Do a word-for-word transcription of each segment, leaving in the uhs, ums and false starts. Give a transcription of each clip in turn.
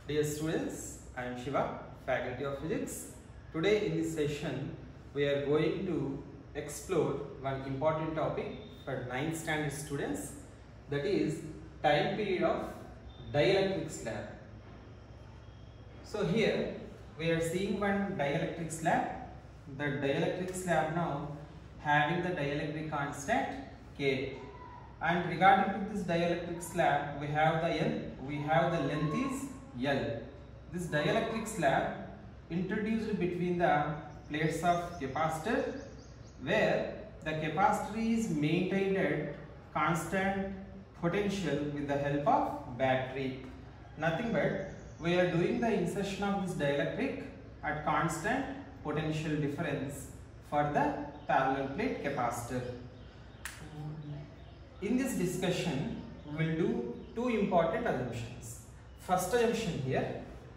Dear students, I am Shiva, Faculty of Physics. Today in this session, we are going to explore one important topic for ninth standard students, that is time period of dielectric slab. So here we are seeing one dielectric slab. The dielectric slab now having the dielectric constant K. And regarding to this dielectric slab, we have the L, we have the length is L. This dielectric slab introduced between the plates of capacitor, where the capacitor is maintained at constant potential with the help of battery. Nothing but we are doing the insertion of this dielectric at constant potential difference for the parallel plate capacitor. In this discussion, we will do two important assumptions. First assumption here,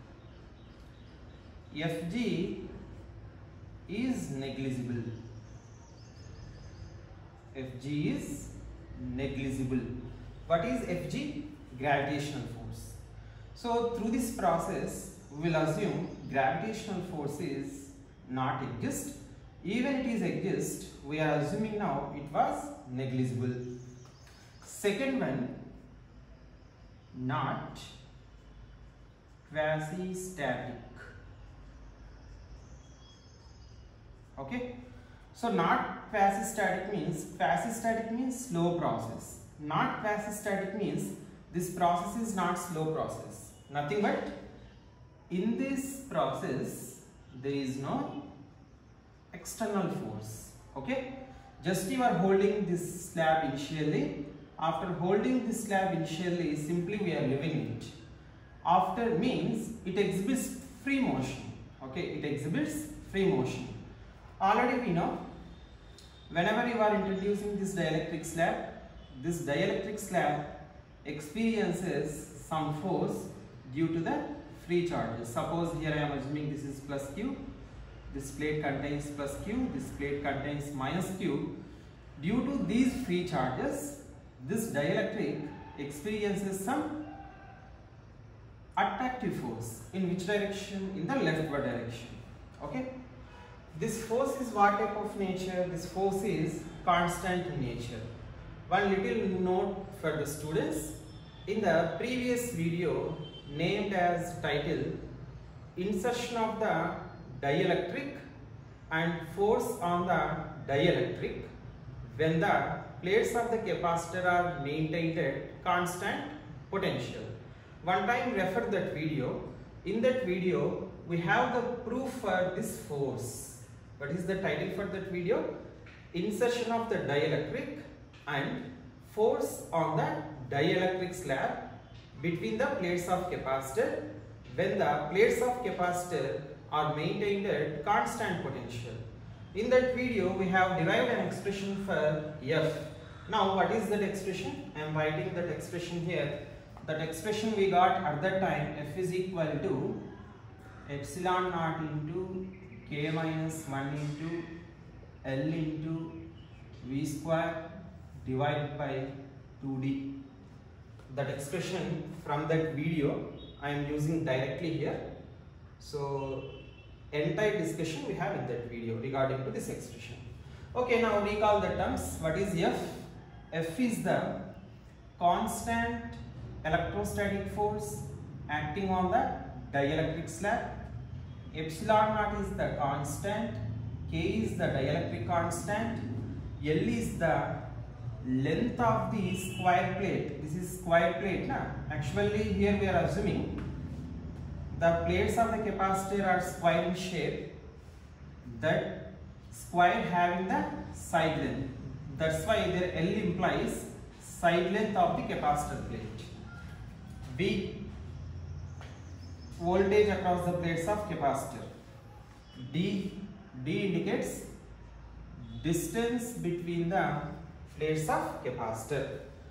F G is negligible. F G is negligible. What is F G? Gravitational force. So through this process, we will assume gravitational force is not exist. Even it is exist, we are assuming now it was negligible. Second one, not quasi-static. Okay, so not quasi-static means, quasi-static means slow process. Not quasi-static means this process is not slow process. Nothing but in this process there is no external force. Okay, just you are holding this slab initially. After holding this slab initially, simply we are leaving it. After means it exhibits free motion. Okay, it exhibits free motion. Already we know, whenever you are introducing this dielectric slab, this dielectric slab experiences some force due to the free charges. Suppose here I am assuming this is plus Q, this plate contains plus Q, this plate contains minus Q. Due to these free charges, this dielectric experiences some attractive force. In which direction? In the leftward direction. Okay. This force is what type of nature? This force is constant in nature. One little note for the students. In the previous video named as title, insertion of the dielectric and force on the dielectric when the plates of the capacitor are maintained at constant potential. One time refer that video. In that video we have the proof for this force. What is the title for that video? Insertion of the dielectric and force on the dielectric slab between the plates of capacitor when the plates of capacitor are maintained at constant potential. In that video we have derived an expression for F. Now what is that expression? I am writing that expression here. That expression we got at that time, F is equal to epsilon naught into K minus one into L into V square divided by two D. That expression from that video I am using directly here. So entire discussion we have in that video regarding to this expression. Okay, now recall the terms. What is F? F is the constant electrostatic force acting on the dielectric slab. Epsilon naught is the constant, K is the dielectric constant, L is the length of the square plate. This is square plate. Na? Actually here we are assuming the plates of the capacitor are square in shape, that square having the side length. That's why their L implies side length of the capacitor plate. B, voltage across the plates of capacitor. D, D indicates distance between the plates of capacitor.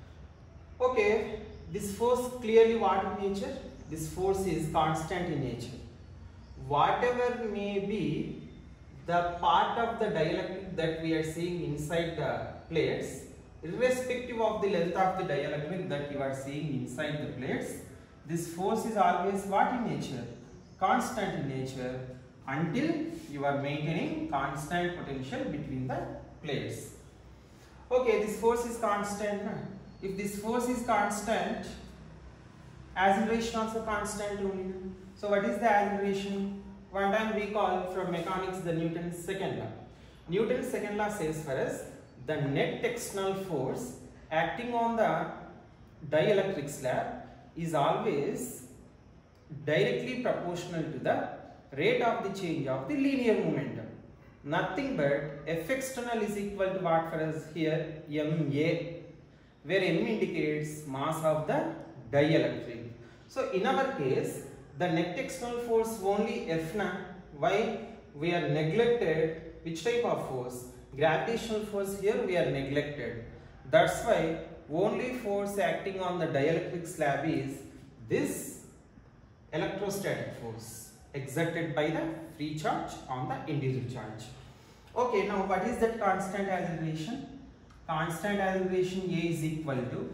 Okay, this force clearly what in nature? This force is constant in nature. Whatever may be the part of the dielectric that we are seeing inside the plates, irrespective of the length of the dielectric that you are seeing inside the plates, this force is always what in nature? Constant in nature, until you are maintaining constant potential between the plates. Okay, this force is constant. If this force is constant, acceleration also constant only. So what is the acceleration? One time we call from mechanics the Newton's second law. Newton's second law says for us the net external force acting on the dielectric slab is always directly proportional to the rate of the change of the linear momentum. Nothing but F external is equal to what for us here? M A, where M indicates mass of the dielectric. So in our case, the net external force only F na. Why? We are neglected which type of force? Gravitational force here we are neglected. That's why only force acting on the dielectric slab is this electrostatic force exerted by the free charge on the individual charge. Okay, now what is that constant acceleration? Constant acceleration A is equal to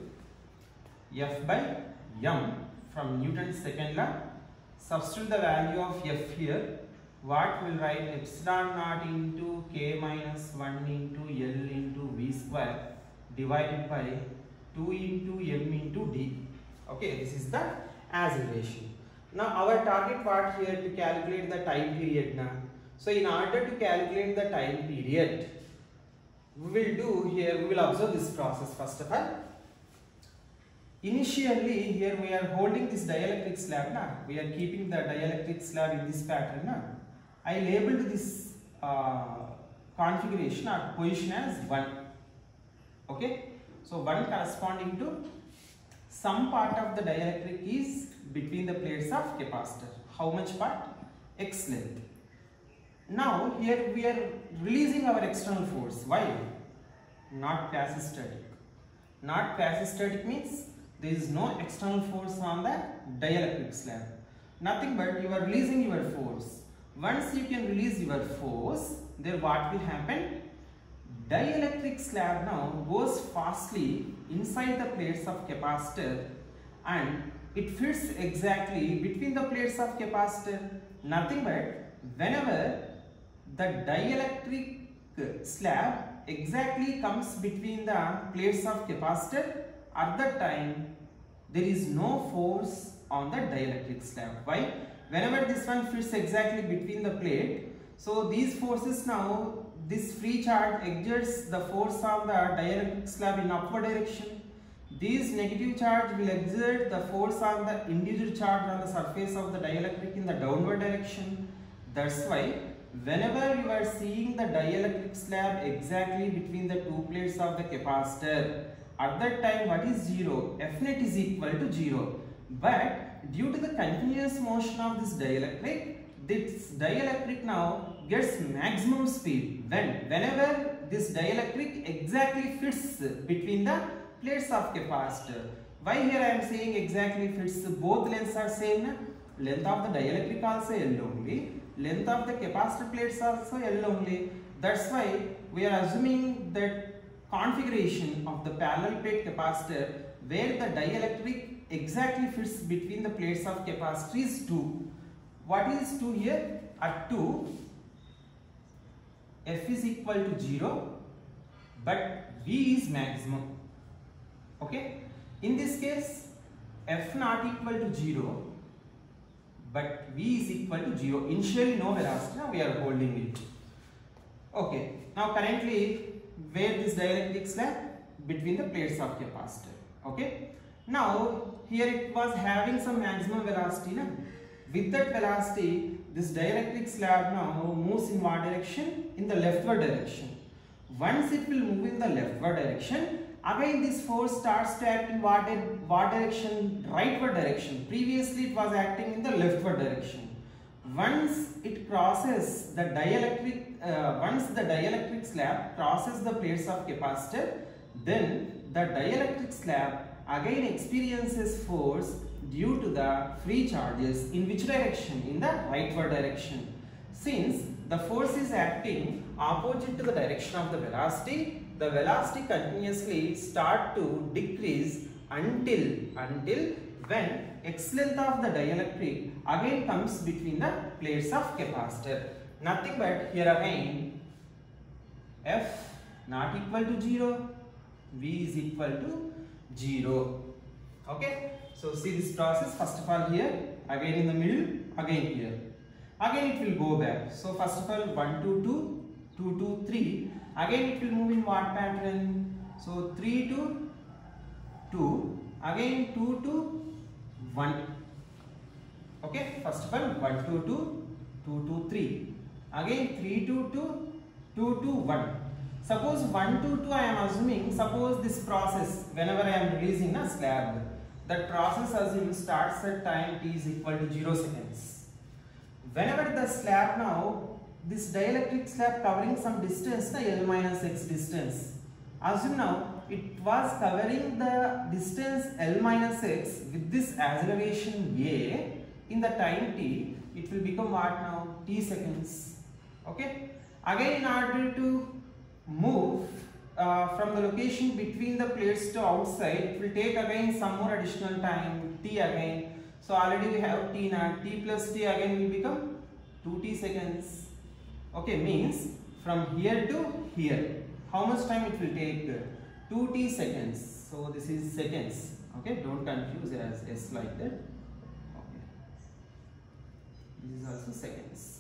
F by M from Newton's second law. Substitute the value of F here. What will write? Epsilon naught into K minus one into L into V square divided by two into M into D. Okay, this is the acceleration. Now our target what here to calculate the time period now. So in order to calculate the time period, we will do here, we will observe this process first of all. Initially here we are holding this dielectric slab now. We are keeping the dielectric slab in this pattern now. I labeled this uh, configuration or position as one. Okay. So one corresponding to some part of the dielectric is between the plates of capacitor. How much part? X length. Now here we are releasing our external force. Why? Not passive static. Not passive static means there is no external force on the dielectric slab. Nothing but you are releasing your force. Once you can release your force, then what will happen? Dielectric slab now goes fastly inside the plates of capacitor and it fits exactly between the plates of capacitor. Nothing but whenever the dielectric slab exactly comes between the plates of capacitor, at that time there is no force on the dielectric slab. Why? Whenever this one fits exactly between the plate, so these forces now, this free charge exerts the force on the dielectric slab in upward direction. These negative charge will exert the force on the individual charge on the surface of the dielectric in the downward direction. That's why whenever you are seeing the dielectric slab exactly between the two plates of the capacitor, at that time what is zero? F net is equal to zero. But due to the continuous motion of this dielectric, this dielectric now gets maximum speed when whenever this dielectric exactly fits between the plates of capacitor. Why here I am saying exactly fits? Both lengths are same na? Length of the dielectric also L only, length of the capacitor plates also L only. That's why we are assuming that configuration of the parallel plate capacitor where the dielectric exactly fits between the plates of capacitor is two. What is two here? At two, F is equal to zero, but V is maximum. Okay. In this case, F not equal to zero, but V is equal to zero. Initially no velocity, now we are holding it. Okay. Now currently, where this dielectric slab? Between the plates of capacitor. Okay. Now here it was having some maximum velocity. Na? With that velocity, this dielectric slab now moves in what direction? In the leftward direction. Once it will move in the leftward direction, again this force starts to act in what, what direction? Rightward direction. Previously it was acting in the leftward direction. Once it crosses the dielectric, uh, once the dielectric slab crosses the plates of capacitor, then the dielectric slab again experiences force due to the free charges. In which direction? In the rightward direction. Since the force is acting opposite to the direction of the velocity, the velocity continuously start to decrease until until when x length of the dielectric again comes between the plates of capacitor. Nothing but here again F not equal to zero, V is equal to zero. Okay, so see this process. First of all here, again in the middle, again here, again it will go back. So first of all one to two, two to three, again it will move in what pattern? So three to two, again two to one. Okay, first of all one to two, two to three, again three to two, two to one. Suppose one to two I am assuming, suppose this process whenever I am releasing a slab, that process assume starts at time t is equal to zero seconds. Whenever the slab now, this dielectric slab covering some distance, the L minus x distance. Assume now it was covering the distance L minus x with this acceleration a in the time t, it will become what now? T seconds. Okay. Again in order to move uh, from the location between the plates to outside, it will take again some more additional time, t again. So already we have t naught, t plus t again will become two t seconds. Okay, means from here to here, how much time it will take? two t seconds. So this is seconds. Okay, don't confuse as s like that. Okay, this is also seconds.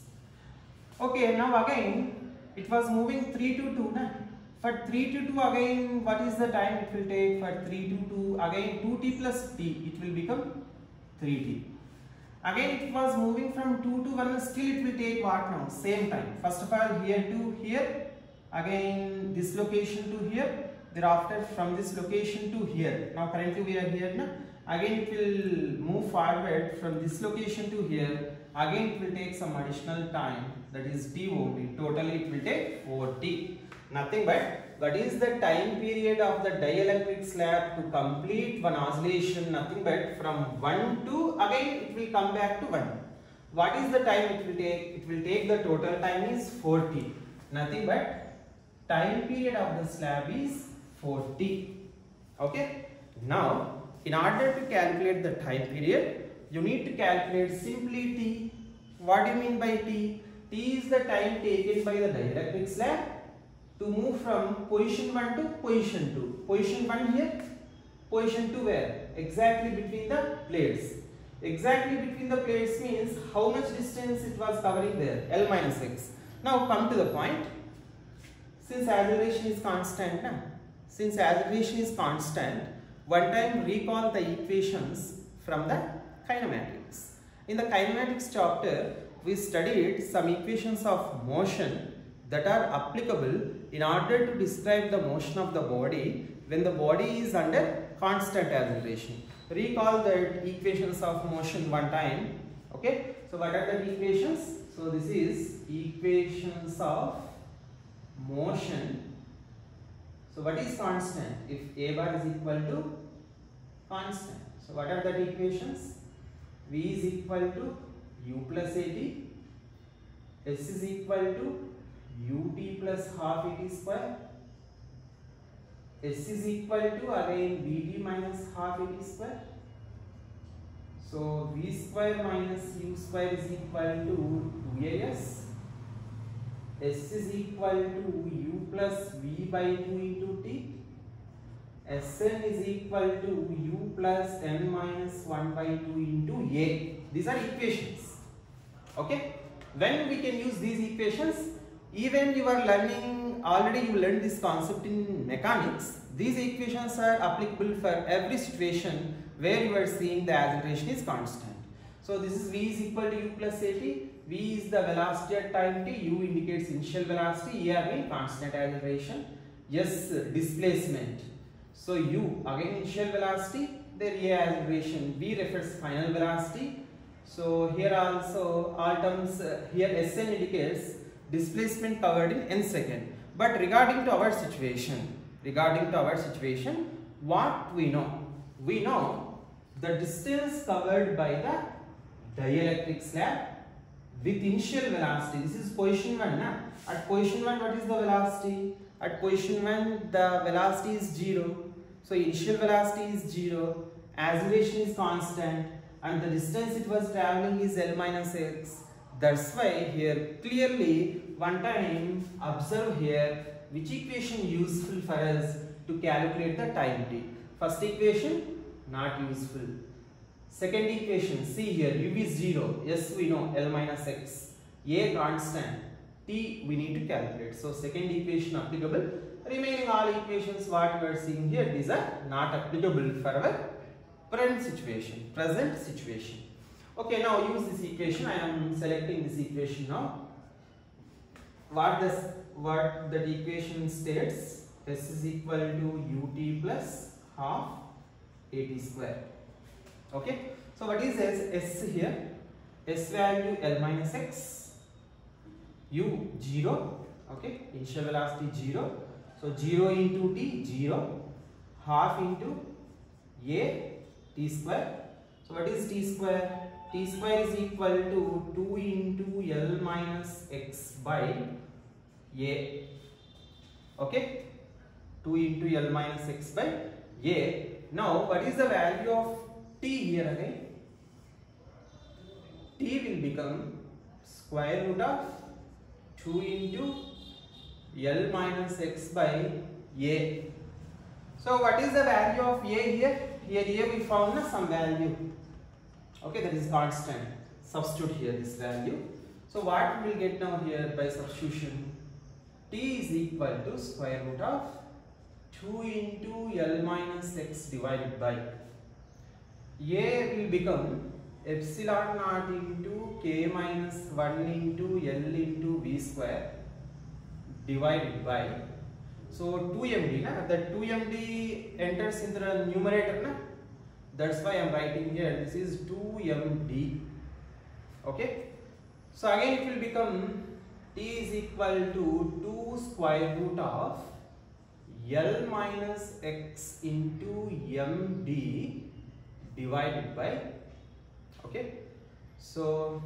Okay, now again it was moving three to two. Na? For three to two again, what is the time it will take? For three to two again two t plus t, it will become three t. Again it was moving from two to one, still it will take what now? Same time. First of all here to here, again this location to here, thereafter from this location to here. Now currently we are here. Na? Again it will move forward from this location to here. Again it will take some additional time, that is t only. Totally it will take four t. Nothing but what is the time period of the dielectric slab to complete one oscillation? Nothing but from one to again it will come back to one. What is the time it will take? It will take the total time is four t. Nothing but time period of the slab is four t. Okay. Now in order to calculate the time period, you need to calculate simply t. What do you mean by t? T is the time taken by the dielectric slab to move from position one to position two. Position one here, position two where? Exactly between the plates. Exactly between the plates means how much distance it was covering there? L minus x. Now come to the point. Since acceleration is constant, na? Since acceleration is constant, one time recall the equations from the kinematics. In the kinematics chapter, we studied some equations of motion that are applicable in order to describe the motion of the body when the body is under constant acceleration. Recall the equations of motion one time. Okay, so what are the equations? So this is equations of motion. So what is constant? If a bar is equal to constant. So what are the equations? V is equal to u plus at, s is equal to ut plus half at square, s is equal to again vt minus half at square. So v square minus u square is equal to two a s, s is equal to u plus v by two into t, Sn is equal to u plus n minus one by two into a. These are equations. Okay. When we can use these equations, even you are learning, already you learned this concept in mechanics, these equations are applicable for every situation where you are seeing the acceleration is constant. So this is v is equal to u plus at, v is the velocity at time t, u indicates initial velocity, a again constant acceleration, s displacement. So u again initial velocity, there a acceleration, v refers final velocity. So here also all terms, uh, here Sn indicates displacement covered in n second. But regarding to our situation, regarding to our situation, what we know? We know the distance covered by the dielectric slab with initial velocity. This is position one. Na? At position one, what is the velocity? At position one, the velocity is zero. So initial velocity is zero acceleration is constant and the distance it was traveling is L minus x. That's why here clearly one time observe here which equation useful for us to calculate the time t. First equation not useful. Second equation, see here u is zero, yes we know L minus x, a constant, t we need to calculate. So second equation applicable. Remaining all equations what we are seeing here, these are not applicable for our present situation. Present situation. Okay, now use this equation. I am selecting this equation now. What does what that equation states? S is equal to ut plus half at square. Okay, so what is S? S here? S value L minus x, u zero. Okay, initial velocity zero. So zero into t, zero, half into a t square. So what is t square? T square is equal to two into L minus x by a. Okay, two into L minus x by a. Now what is the value of t here again? T will become square root of two into L minus x by a. So what is the value of a here? Here, here we found some value. Okay, that is constant. Substitute here this value. So what we will get now here by substitution? T is equal to square root of two into L minus x divided by a will become epsilon naught into k minus one into L into v square divided by, so two m d, na? That two m d enters in the numerator, na? That's why I am writing here, this is two m d. Okay, so again it will become t is equal to two square root of L minus x into md divided by, okay, so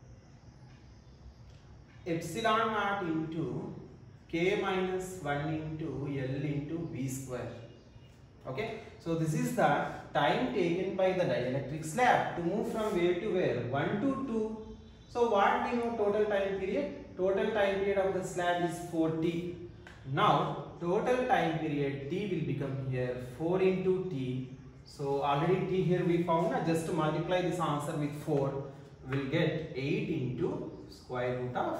epsilon naught into k minus one into L into v square. Okay, so this is the time taken by the dielectric slab to move from where to where, one to two. So what we know total time period? Total time period of the slab is four t. Now total time period t will become here four into t. So already t here we found, uh, just to multiply this answer with four, we will get eight into square root of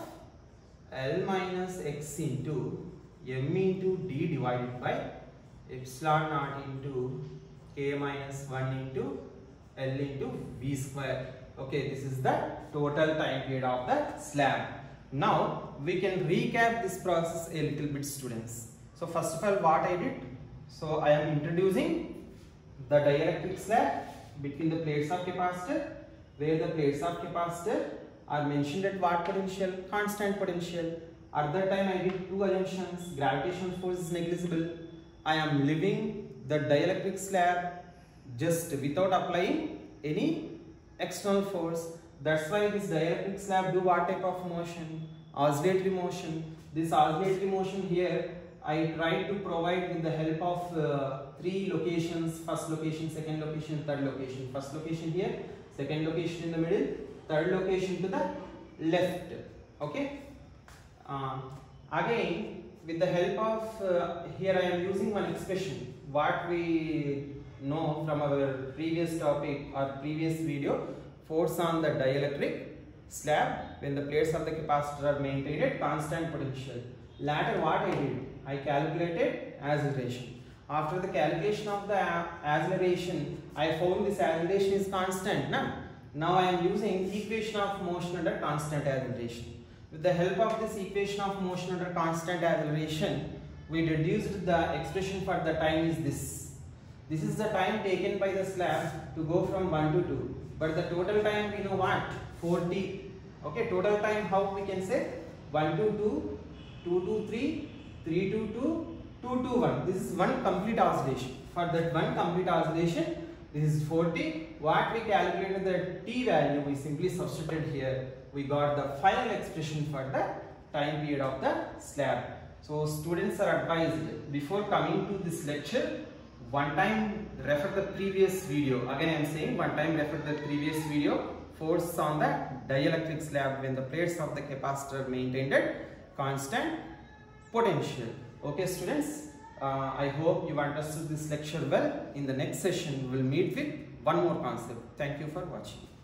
L minus x into m into d divided by epsilon naught into k minus one into L into v square. Okay, this is the total time period of the slab. Now we can recap this process a little bit, students. So first of all what I did, so I am introducing the dielectric slab between the plates of capacitor, where the plates of capacitor are mentioned at what potential? Constant potential. At that time I did two assumptions. Gravitational force is negligible. I am leaving the dielectric slab just without applying any external force. That's why this dielectric slab do what type of motion? Oscillatory motion. This oscillatory motion here I tried to provide with the help of uh, three locations. First location, second location, third location. First location here, second location in the middle, third location to the left. Okay. Uh, again, with the help of uh, here I am using one expression. What we know from our previous topic or previous video, force on the dielectric slab when the plates of the capacitor are maintained at constant potential. Later what I did, I calculated acceleration. After the calculation of the acceleration, I found this acceleration is constant. Na? Now I am using equation of motion under constant acceleration. With the help of this equation of motion under constant acceleration, we deduced the expression for the time is this. This is the time taken by the slab to go from one to two. But the total time we know what? four t. Okay, total time how we can say? one to two, two to three, three to two, two to one. This is one complete oscillation. For that one complete oscillation, this is four t. What we calculated the t value, we simply substituted here. We got the final expression for the time period of the slab. So students are advised before coming to this lecture, one time refer the previous video. Again I am saying one time refer the previous video, force on the dielectric slab when the plates of the capacitor maintained at constant potential. Okay students, uh, I hope you understood this lecture well. In the next session we will meet with one more concept. Thank you for watching.